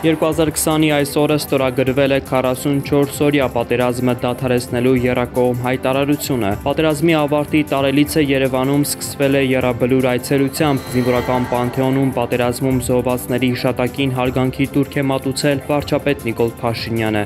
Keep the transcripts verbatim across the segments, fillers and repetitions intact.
երկու հազար քսանի այս օրը ստորագրվել է քառասունչորսօրյա պատերազմը դադարեցնելու եռակողմ հայտարարությունը։ Պատերազմի ավարտի տարելիցը Երևանում սկսվել է եռաբլուր այցելությամբ։ Զինվորական պանթեոնում պատերազմում զոհվածների հիշատակին հարգանքի տուրք է մատուցել վարչապետ Նիկոլ Փաշինյանը։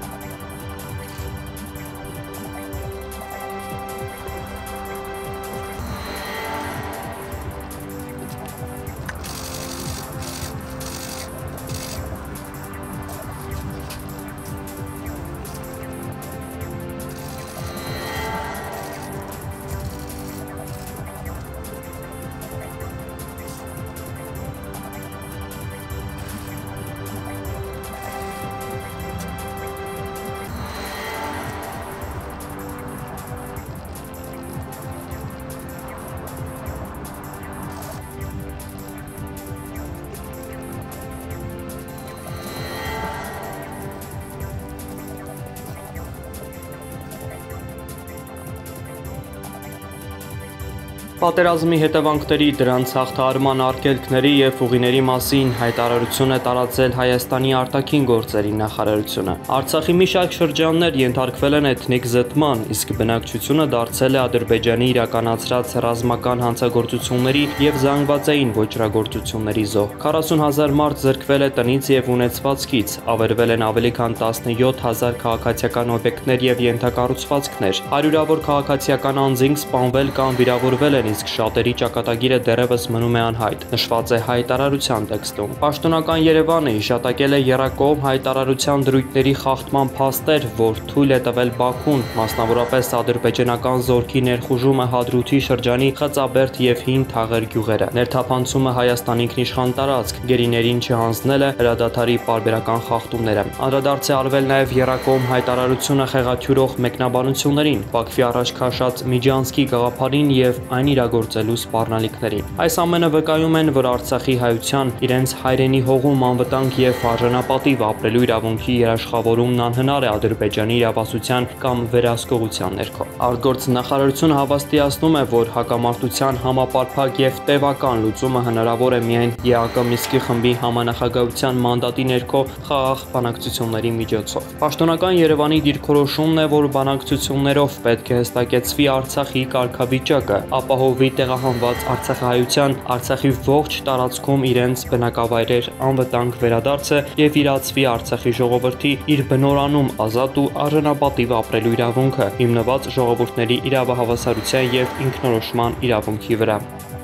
Պատերազմի հետևանքների, դրանց հաղթահարման արգելքների և ուղիների մասին հայտարարություն է տարածել Հայաստանի արտաքին գործերի նախարարությունը։ Արցախի մի շարք շրջաններ ենթարկվել են էթնիկ զտման, իսկ բնակչությունը դարձել է Ադրբեջանի իրականացրած ռազմական հանցագործությունների և զանգվածային ոճրագործությունների զոհ։ քառասուն հազար մարդ զրկվել է տնից և ունեցվածքից, ավերվել են ավելի քան տասնյոթ հազար քաղաքացիական օբյեկտներ և ենթակառուցվածքներ, հարյուրավոր քաղաքացիական անձինք սպանվել կամ վիրավորվել են, իսկ շատերի ճակատագիրը դեռևս մնում է անհայտ, նշված է հայտարարության տեքստում։ Պաշտոնական Երևանը հիշատակել է եռակողմ հայտարարության դրույթների խախտման փաստեր, որ թույլ է տվել Բաքուն, մասնավորապես ադրբեջանական զորքի ներխուժումը Հադրութի շրջանի Խծաբերդ և Հին Թաղեր գյուղերը, ներթափանցումը Հայաստանի ինքնիշխան տարածք, գերիներին չհանձնելը, հրադադարի պարբերական խախտումները։ Անդրադարձ է արվել նաև եռակողմ հայտարարությունը խեղաթյուրող մեկնաբանություններին, Բաքվի առաջ քաշած Միջանցքի գաղափարին և այն իրագործելու սպառնալիքներին։ Այս ամենը վկայում են, որ Արցախի հայության իրենց հայրենի հողում անվտանգ և արժանապատիվ ապրելու իրավունքի երաշխավորումն անհնար է Ադրբեջանի իրավասության կամ վերահսկողության ներքո։ Արտգործ նախարարությունը հավաստիացնում է, որ հակամարտության համապարփակ և տևական լուծումը հնարավոր է միայն ԵԱԿ Մինսկի խմբի համանախագահության մանդատի ներքո խաղաղ բանակցությունների միջոցով։ Պաշտոնական Երևանի դիրքորոշումն է, որ բանակցություններով պետք է հստակեցվի Արցախի կարգավիճակը, ապահովվի տեղահանված արցախահայության Արցախի ողջ տարածքում իրենց բնակավայրեր անվտանգ վերադարձը և իրացվի Արցախի ժողովրդի իր բնորանում ազատ ու արժանապատիվ ապրելու իրավունքը, հիմնված ժողովուրդների իրավահավասարության և ինքնորոշման իրավունքի վրա։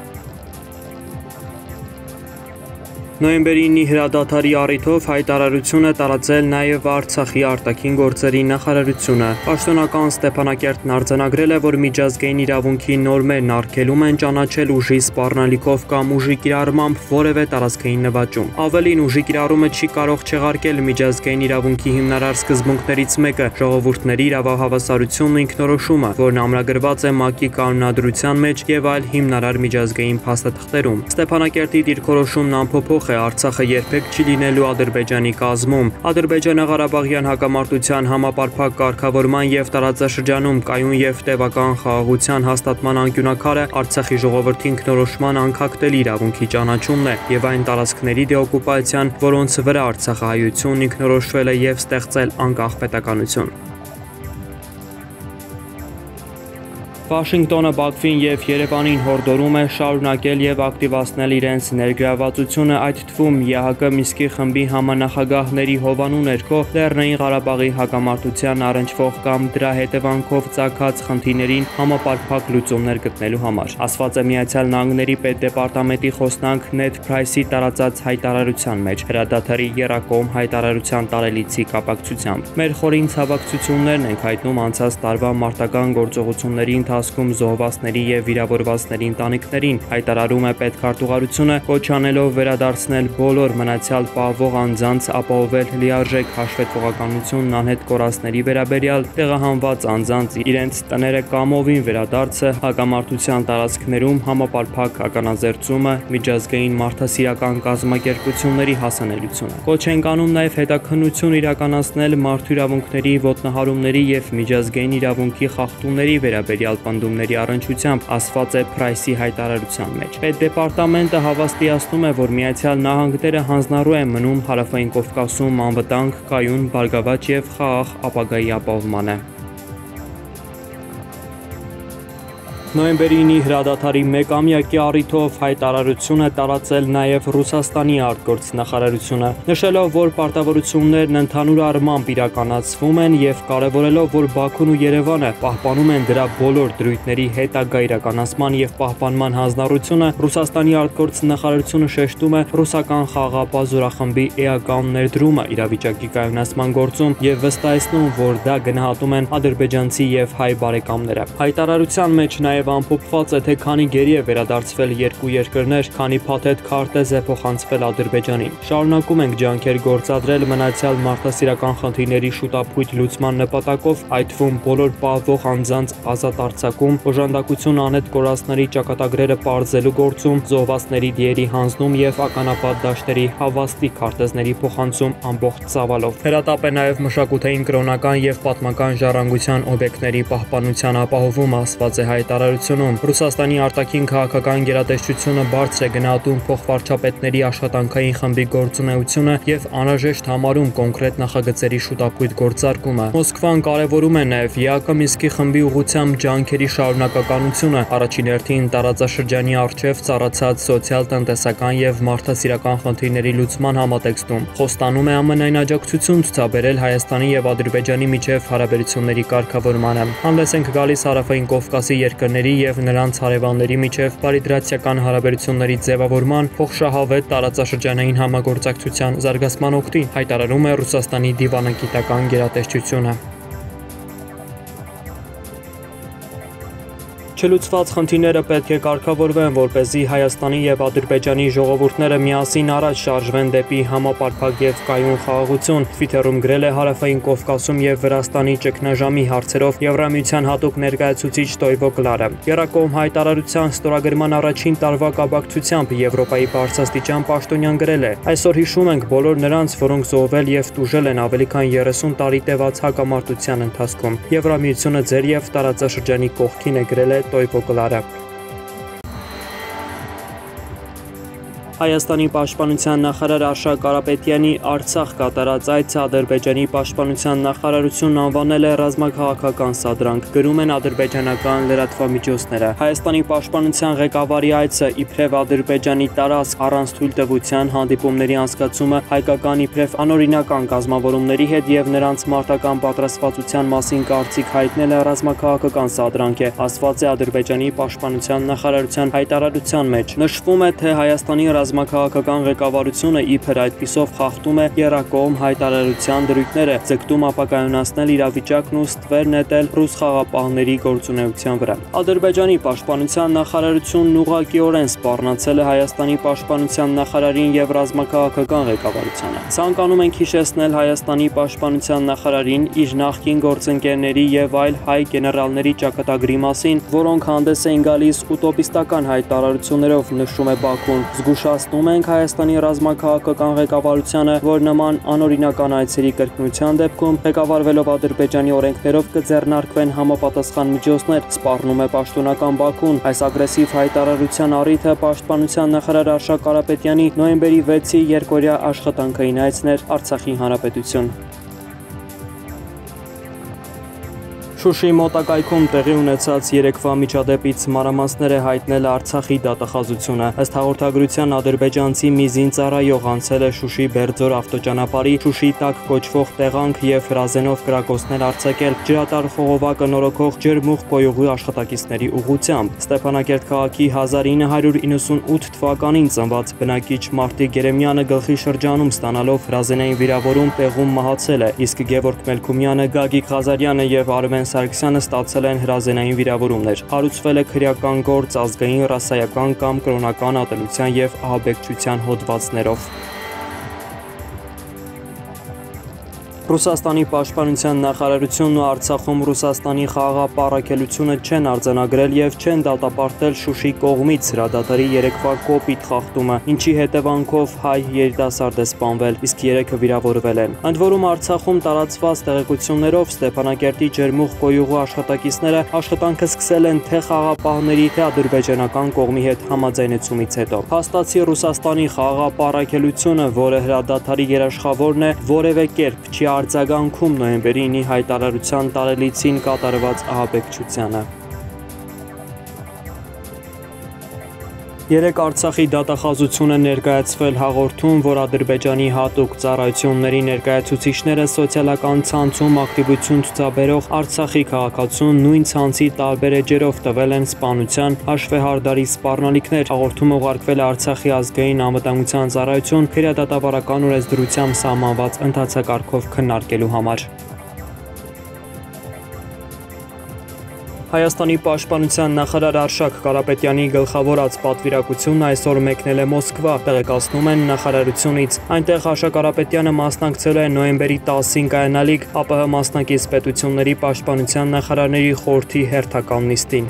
Նոյեմբերի ինի հրադադարի առիթով հայտարարություն է տարածել նաև Արցախի արտաքին գործերի նախարարությունը։ Պաշտոնական Ստեփանակերտն արձանագրել է, որ միջազգային իրավունքի նորմերն արգելում են ճանաչել ուժի սպառնալիքով կամ ուժի կիրառմամբ որևէ տարածքային նվաճում։ Ավելին, ուժի կիրառումը չի կարող չեղարկել միջազգային իրավունքի հիմնարար սկզբունքներից մեկը՝ ժողովուրդների իրավահավասարությունն ու ինքնորոշումը, որն ամրագրված է ՄԱԿ-ի կանոնադրության մեջ և այլ հիմնարար միջազգային փաստաթղթերում։ Ստեփանակերտի դիրքորոշումն ամփոփող է Արցախը երբեք չի լինելու Ադրբեջանի կազմում։ Ադրբեջանը Ղարաբաղյան հակամարտության համապարփակ կարգավորման և տարածաշրջանում կայուն և տևական խաղաղության հաստատման անկյունաքարը Արցախի ժողովրդի ինքնորոշման անքակտելի իրավունքի ճանաչումն է և այն տարածքների դեօկուպացիան, որոնց վրա արցախահայությունն ինքնորոշվել է և ստեղծել անկախ պետականություն։ Վաշինգտոնը Բաքվին և Երևանին հորդորում է շարունակել և ակտիվացնել իրենց ներգրավվածությունը, այդ թվում ԵԱՀԿ Մինսկի խմբի համանախագահների հովանու ներքո Լեռնային Ղարաբաղի հակամարտության առնչվող կամ դրա հետևանքով ծագած խնդիրներին համապարփակ լուծումներ գտնելու համար, ասված է Միացյալ Նահանգների պետդեպարտամենտի խոսնակ Նեդ Փրայսի տարածած հայտարարության մեջ հրադադարի եռակողմ հայտարարության տարելիցի կապակցությամբ։ Մեր խորին ցավակցություններն ենք հայտնում անցած տարվա մարտական գործողությունների ընթացքում զոհվածների և վիրավորվածների ընտանիքներին, հայտարարում է պետքարտուղարությունը, կոչ անելով վերադարձնել բոլոր մնացյալ պահվող անձանց, ապահովել լիարժեք հաշվետվողականությունն անհետ կորածների վերաբերյալ, տեղահանված անձանց իրենց տները կամովին վերադարձը, հակամարտության տարածքներում համապարփակ ականազերծումը, միջազգային մարդասիրական կազմակերպությունների հասանելիությունը։ Կոչ ենք անում նաև հետաքննություն իրականացնել մարդու իրավունքների ոտնահարումների և միջազգային իրավունքի խախտումների վերաբերյալ պնդումների առնչությամբ, ասված է Price-ի հայտարարության մեջ։ Պետդեպարտամենտը հավաստիացնում է, որ Միացյալ Նահանգները հանձնառու է մնում Հարավային Կովկասում անվտանգ, կայուն, բարգավաճ եւ խաղաղ ապագայի ապահովմանը։ Նոյեմբերի ինի հրադադարի մեկամյակի առիթով հայտարարություն է տարածել նաև Ռուսաստանի արտգործնախարարությունը, նշելով, որ պարտավորություններն ընդհանուր առմամբ իրականացվում են եւ կարևորելով, որ Բաքուն ու Երևանը պահպանում են դրա բոլոր դրույթների հետագա իրականացման եւ պահպանման հանձնառությունը, Ռուսաստանի արտգործնախարարությունը շեշտում է ռուսական խաղաղապահ զորախմբի էական ներդրումը իրավիճակի կայունացման գործում եւ վստահեցնում, որ դա գնահատում են ադրբեջանցի եւ հայ բարեկամները։ Հայտարարության մեջ նաև ամփոփված է, թե քանի գերի է վերադարձվել երկու երկրներ, քանի փաթեթ քարտեզ է փոխանցվել Ադրբեջանին։ Շարունակում ենք ջանքեր գործադրել մնացյալ մարդասիրական խնդիրների շուտապույտ լուծման նպատակով, այդ թվում բոլոր պահվող անձանց ազատ արձակում, օժանդակություն անհետ կորածների ճակատագրերը պարզելու գործում, զոհվածների դիերի հանձնում եւ ականապատ դաշտերի հավաստի քարտեզների փոխանցում ամբողջ ծավալով։ Հրատապ է նաև մշակութային, կրոնական եւ պատմական ժառանգության օբյեկտների պահպանության ապահովումը, ասված է հայտարարությունում։ Ռուսաստանի արտաքին քաղաքական գերատեսչությունը բարձր է գնահատում փոխվարչապետների աշխատանքային խմբի գործունեությունը եւ անհրաժեշտ համարում կոնկրետ նախագծերի շուտապույտ գործարկումը։ Մոսկվան կարևորում է նաեւ ԵԱԿ Մինսկի խմբի ուղղությամբ ջանքերի շարունակականությունը, առաջին հերթին տարածաշրջանի առջև ծառացած սոցիալ-տնտեսական եւ մարդասիրական խնդիրների լուծման համատեքստում։ Խոստանում է ԱՄՆ-ին աջակցություն ցուցաբերել Հայաստանի եւ Ադրբեջանի միջև հարաբերությունների կարգավորմանը։ Հանդես ենք գալիս Հարավային Կովկասի երկրների եւ նրանց հարևանների միջև բարիդրացիական հարաբերությունների ձևավորման, փոխշահավետ տարածաշրջանային համագործակցության զարգացման օգտին, հայտարարում է Ռուսաստանի դիվանագիտական գերատեսչությունը։ Չլուծված խնդիրները պետք է կարգավորվեն, որպեսզի Հայաստանի եւ Ադրբեջանի ժողովուրդները միասին առաջ շարժվեն դեպի համապարփակ եւ կայուն խաղաղություն, Թվիթերում գրել է Հարավային Կովկասում եւ Վրաստանի ճգնաժամի հարցերով Եվրամիության հատուկ ներկայացուցիչ Տոյվո Կլարը։ Եռակողմ հայտարարության ստորագրման առաջին տարվա կապակցությամբ Եվրոպայի բարձրաստիճան պաշտոնյան գրել է. Այսօր հիշում ենք բոլոր նրանց, որոնք զոհվել եւ տուժել են ավելի քան երեսուն տարի տևած հակամարտության ընթացքում։ Եվրամիությունը ձեր եւ տարածաշրջանի կողքին է, գրել է Տոյվո Կլարը։ Հայաստանի պաշտպանության նախարար Արշակ Կարապետյանի Արցախ կատարած այցը Ադրբեջանի պաշտպանության նախարարությունն անվանել է ռազմաքաղաքական սադրանք, գրում են ադրբեջանական լրատվամիջոցները։ Հայաստանի պաշտպանության ղեկավարի այցը իբրև Ադրբեջանի տարածք առանց թույլտվության հանդիպումների անցկացումը հայկական իբրև անօրինական կազմավորումների հետ եւ նրանց մարտական պատրաստվածության մասին կարծիք հայտնել է ռազմաքաղաքական սադրանք է, ասված է Ադրբեջանի պաշտպանության նախարարության հայտարարության մեջ։ Նշվում է, թե Հայաստանի ռազմաքաղաքական ղեկավարությունը իբր այդպիսով խախտում է եռակողմ հայտարարության դրույթները, ձգտում ապակայունացնել իրավիճակն ու ստվեր նետել ռուս խաղաղապահների գործունեության վրա։ Ադրբեջանի պաշտպանության նախարարությունն ուղղակիորեն սպառնացել է Հայաստանի պաշտպանության նախարարին եւ ռազմաքաղաքական ղեկավարությանը։ Ցանկանում ենք հիշեցնել Հայաստանի պաշտպանության նախարարին իր նախկին գործընկերների եւ այլ հայ գեներալների ճակատագրի մասին, որոնք հանդես էին գալիս ուտոպիստական հայտարարություններով, նշում է Բաքուն։ Զգուշացնում ենք Հայաստանի ռազմաքաղաքական ղեկավարությանը, որ նման անօրինական այցերի կրկնության դեպքում ղեկավարվելով Ադրբեջանի օրենքներով կձեռնարկվեն համապատասխան միջոցներ, սպառնում է պաշտոնական Բաքուն։ Այս ագրեսիվ հայտարարության առիթը պաշտպանության նախարար Արշակ Կարապետյանի նոյեմբերի վեցի երկօրյա աշխատանքային այցն էր Արցախի հանրապետություն։ Շուշի մոտակայքում տեղի ունեցած երեկվա միջադեպից մանրամասներ է հայտնել Արցախի դատախազությունը։ Ըստ հաղորդագրության ադրբեջանցի մի զինծառայող անցել է Շուշի Բերձոր ավտոճանապարհի Շուշի տակ կոչվող տեղանք եւ հրազենով կրակոցներ արձակել ջրատար խողովակը նորոգող ջերմուղ կոյուղի աշխատակիցների ուղղությամբ։ Ստեփանակերտ քաղաքի հազար ինը հարյուր իննսունութ թվականին ծնված բնակիչ Մարտիկ Երեմյանը գլխի շրջանում ստանալով հրազենային վիրավորում տեղում մահացել է, իսկ Գևորգ Մելքումյանը, Գագիկ Ղազարյանը եւ Արմեն Սարգսյանը ստացել են հրազենային վիրավորումներ։ Հարուցվել է քրեական գործ ազգային, ռասայական կամ կրոնական ատելության եւ ահաբեկչության հոդվածներով։ Ռուսաստանի պաշտպանության նախարարությունն ու Արցախում Ռուսաստանի խաղաղապահարակելությունը չեն արձանագրել եւ չեն դատապարտել Շուշի կողմից հրադադարի երեկվա կոպիտ խախտումը, ինչի հետևանքով հայ երիտասարդ է սպանվել, իսկ երեքը վիրավորվել են։ Ընդ որում Արցախում տարածված տեղեկություններով Ստեփանակերտի ջերմուղ գոյուղու աշխատակիցները աշխատանքը սկսել են թե խաղաղապահների, թե ադրբեջանական կողմի հետ համաձայնեցումից հետո։ Փաստացի Ռուսաստանի խաղաղապահարակելությունը, որը հրադադարի երաշխավորն է, որևէ կերպ չի արձագանքում նոյեմբերի ինի հայտարարության տարելիցին կատարված ահաբեկչությանը։ Երեկ Արցախի դատախազությունը ներկայացվել հաղորդում, որ Ադրբեջանի հատուկ ծառայությունների ներկայացուցիչները սոցիալական ցանցում ակտիվություն ցուցաբերող Արցախի քաղաքացուն նույն ցանցի տարբեր էջերով տվել են սպանության հաշվեհարդարի սպառնալիքներ։ Հաղորդումը ուղարկվել է Արցախի ազգային անվտանգության ծառայություն քրեադատավարական օրենսդրությամբ սահմանված ընթացակարգով քննարկելու համար։ Հայաստանի պաշտպանության նախարար Արշակ Կարապետյանի գլխավորած պատվիրակությունն այսօր մեկնել է Մոսկվա, տեղեկացնում են նախարարությունից։ Այնտեղ Արշակ Կարապետյանը մասնակցել է նոյեմբերի տասին կայանալիք ԱՊՀ մասնակից պետությունների պաշտպանության նախարարների խորհրդի հերթական նիստին։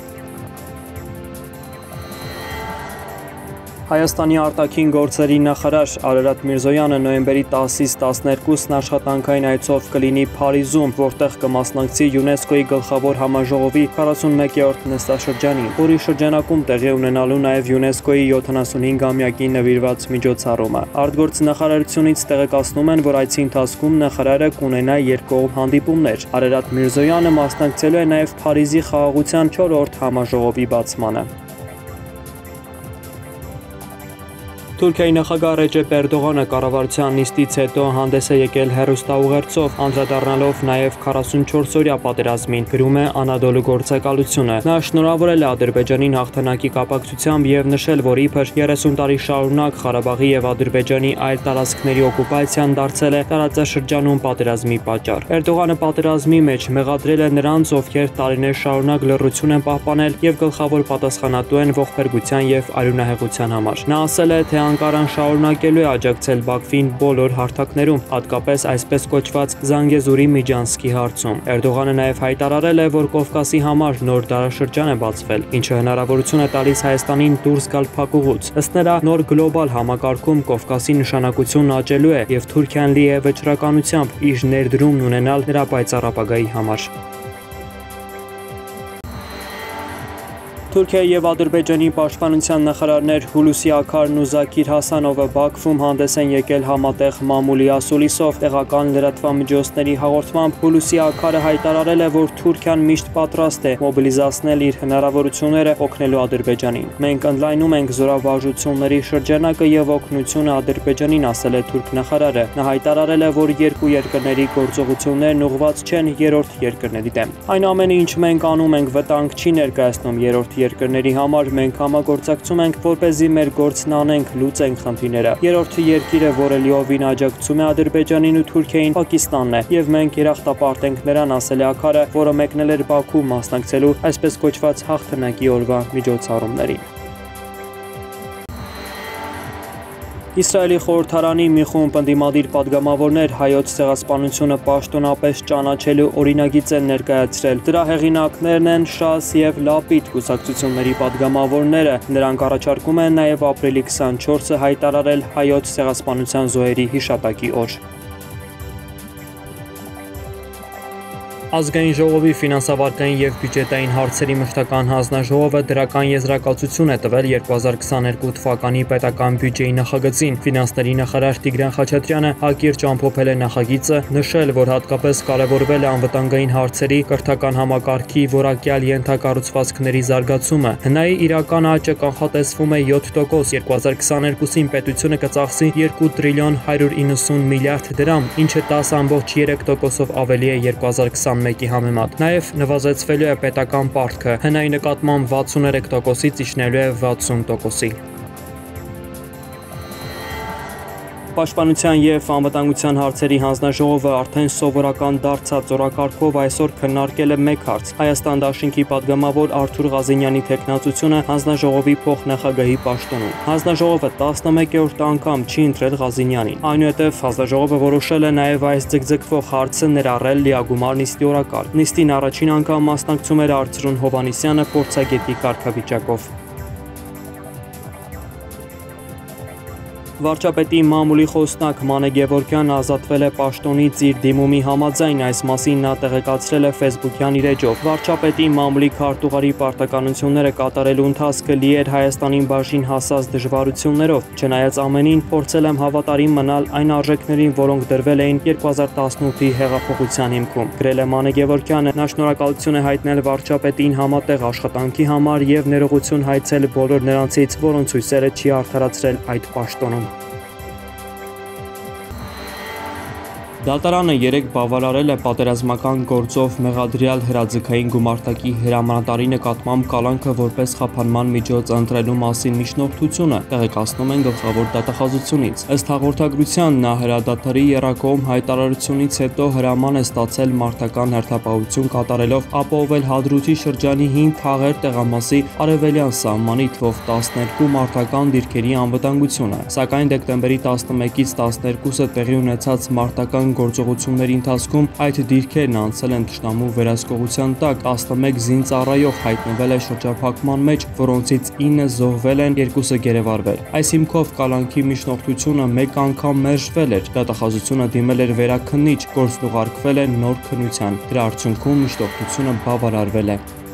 Հայաստանի արտաքին գործերի նախարար Արարատ Միրզոյանը նոյեմբերի տասից տասներկուսին աշխատանքային այցով կլինի Փարիզում, որտեղ կմասնակցի ՅՈՒՆԵՍԿՕ-ի գլխավոր համաժողովի քառասունմեկերորդ նստաշրջանին, որի շրջանակում տեղի ունենալու նաև ՅՈՒՆԵՍԿՕ-ի յոթանասունհինգամյակին նվիրված միջոցառումը։ Արտգործնախարարությունից տեղեկացնում են, որ այցի ընթացքում նախարարը կունենա երկկողմ հանդիպումներ։ Արարատ Միրզոյանը մասնակցելու է նաև Փարիզի խաղաղության չորրորդ համաժողովի բացմանը։ Թուրքիայի նախագահ Ռեջեփ Էրդողանը կառավարության նիստից հետո հանդես է եկել հեռուստաուղերձով, անդրադառնալով նաև քառասունչորսօրյա պատերազմին, գրում է Անադոլու գործակալությունը։ Նա շնորհավորել է Ադրբեջանին հաղթանակի կապակցությամբ եւ նշել, որ իբր երեսուն տարի շարունակ Ղարաբաղի եւ Ադրբեջանի այլ տարածքների օկուպացիան դարձել է տարածաշրջանում պատերազմի պատճառ։ Էրդողանը պատերազմի մեջ մեղադրել է նրանց, ովքեր տարիներ շարունակ լռություն են պահպանել եւ գլխավոր պատասխանատու են ողբերգության եւ արյունահեղության համար։ Նա ասել է, թե Անկարան շարունակելու է աջակցել Բաքվին բոլոր հարթակներում, հատկապես այսպես կոչված Զանգեզուրի Միջանցքի հարցում։ Էրդողանը նաև հայտարարել է, որ Կովկասի համար նոր դարաշրջան է բացվել, ինչը հնարավորություն է տալիս Հայաստանին դուրս գալ փակուղուց։ Ըստ նրա, նոր գլոբալ համակարգում Կովկասի նշանակությունն աճելու է եւ Թուրքիան լի է վճռականությամբ իր ներդրումն ունենալ նրա պայծառ ապագայի համար։ Թուրքիայի եւ Ադրբեջանի պաշտպանության նախարարներ Հուլուսի Աքարն ու Զաքիր Հասանովը Բաքվում հանդես են եկել համատեղ մամուլի ասուլիսով։ Տեղական լրատվամիջոցների հաղորդմամբ Հուլուսի Աքարը հայտարարել է, որ Թուրքիան միշտ պատրաստ է մոբիլիզացնել իր հնարավորությունները օգնելու Ադրբեջանին։ Մենք ընդլայնում ենք զորավարժությունների շրջանակը եւ օգնությունը Ադրբեջանին, ասել է թուրք նախարարը։ Նա հայտարարել է, որ երկու երկրների գործողություններն ուղղված չեն երրորդ երկրների դեմ։ Այն ամենը, ինչ մենք անում ենք, վտանգ չի ներկայացնում երրորդ երկրների համար, մենք համագործակցում ենք, որպեսզի մեր գործն անենք, լուծենք խնդիրները։ Երրորդ երկիրը, որը լիովին աջակցում է Ադրբեջանին ու Թուրքիային, Պակիստանն է, եւ մենք երախտապարտ ենք նրան, ասել է Աքարը, որը մեկնել էր Բաքու մասնակցելու այսպես կոչված հաղթանակի օրվա միջոցառումներին։ Իսրայելի խորհրդարանի մի խումբ ընդդիմադիր պատգամավորներ հայոց ցեղասպանությունը պաշտոնապես ճանաչելու օրինագիծ են ներկայացրել։ Դրա հեղինակներն են Շաս եւ Լապիդ կուսակցությունների պատգամավորները։ Նրանք առաջարկում են նաեւ ապրիլի քսանչորսը հայտարարել հայոց ցեղասպանության զոհերի հիշատակի օր։ Ազգային ժողովի ֆինանսավարկային եւ բյուջետային հարցերի մշտական հանձնաժողովը դրական եզրակացություն է տվել երկու հազար քսաներկու թվականի պետական բյուջեի նախագծին։ Ֆինանսների նախարար Տիգրան Խաչատրյանը հակիրճ ամփոփել է նախագիծը, նշել, որ հատկապես կարևորվել է անվտանգային հարցերի, կրթական համակարգի, որակյալ ենթակառուցվածքների զարգացումը։ Հնայի իրական աճը կանխատեսվում է յոթ տոկոս, երկու հազար քսաներկուսին պետությունը կծախսի երկու տրիլիոն հարյուր իննսուն միլիարդ դրամ, ինչը տասը ամբողջ երեք տոկոսով ավելի է երկու հազար քսանմեկի համեմատ։ Նաև նվազեցվելու է պետական պարտքը, հնայի նկատմամբ վաթսուներեք տոկոսից իջնելու է վաթսուն տոկոսի։ Պաշտպանության և անվտանգության հարցերի հանձնաժողովը արդեն սովորական դարձած օրակարգով այսօր քննարկել է մեկ հարց՝ Հայաստան դաշինքի պատգամավոր Արթուր Ղազենյանի թեկնածությունը հանձնաժողովի փոխնախագահի պաշտոնում։ Հանձնաժողովը տասնմեկերորդ անգամ չի ընտրել Ղազենյանին։ Այնուհետև հանձնաժողովը որոշել է նաև այս ձգձգվող հարցը ներառել լիագումար նիստի օրակարգ։ Նիստին առաջին անգամ մասնակցում էր Արծրուն Հովհաննիսյանը փորձագետի կարգավիճակով։ Վարչապետի մամուլի խոսնակ Մանե Գևորգյանը ազատվել է պաշտոնից իր դիմումի համաձայն, այս մասին նա տեղեկացրել է Facebook-յան իր էջով։ Վարչապետի մամուլի քարտուղարի պարտականությունները կատարելու ընթացքը լի էր Հայաստանին բաժին հասած դժվարություններով, չնայած ամենին փորձել եմ հավատարիմ մնալ այն արժեքներին, որոնք դրվել էին երկու հազար տասնութի հեղափոխության հիմքում, գրել է Մանե Գևորգյանը։ Նա շնորհակալություն է հայտնել վարչապետին համատեղ աշխատանքի համար և ներողություն հայցել բոլոր նրանցից, որոնց հույսերը չի արդարացրել այդ պաշտոնում։ Դատարանը երեկ բավարարել է պատերազմական գործով մեղադրյալ հրաձգային գումարտակի հրամանատարի նկատմամբ կալանքը որպես խափանման միջոց ընտրելու մասին միջնորդությունը, տեղեկացնում են գլխավոր դատախազությունից։ Ըստ հաղորդագրության, նա հրադադարի եռակողմ հայտարարությունից հետո հրաման է ստացել մարտական հերթապահություն կատարելով ապահովել Հադրութի շրջանի հին Թաղեր տեղամասի արևելյան սահմանի թվով տասներկու մարտական դիրքերի անվտանգությունը, սակայն դեկտեմբերի տասնմեկից տասներկուսը տեղի ունեցած մարտական գործողությունների ընթացքում այդ դիրքերն անցել են թշնամու վերահսկողության տակ, տասնմեկ զինծառայող հայտնվել է շրջափակման մեջ, որոնցից ինը զոհվել են, երկուսը գերեվարվել։ Այս հիմքով կալանքի միջնորդությունը մեկ անգամ մերժվել էր, դատախազությունը դիմել էր վերաքննիչ, գործն ուղարկվել է նոր քննության, դրա արդյունքում միջնորդությունը բավարարվել է։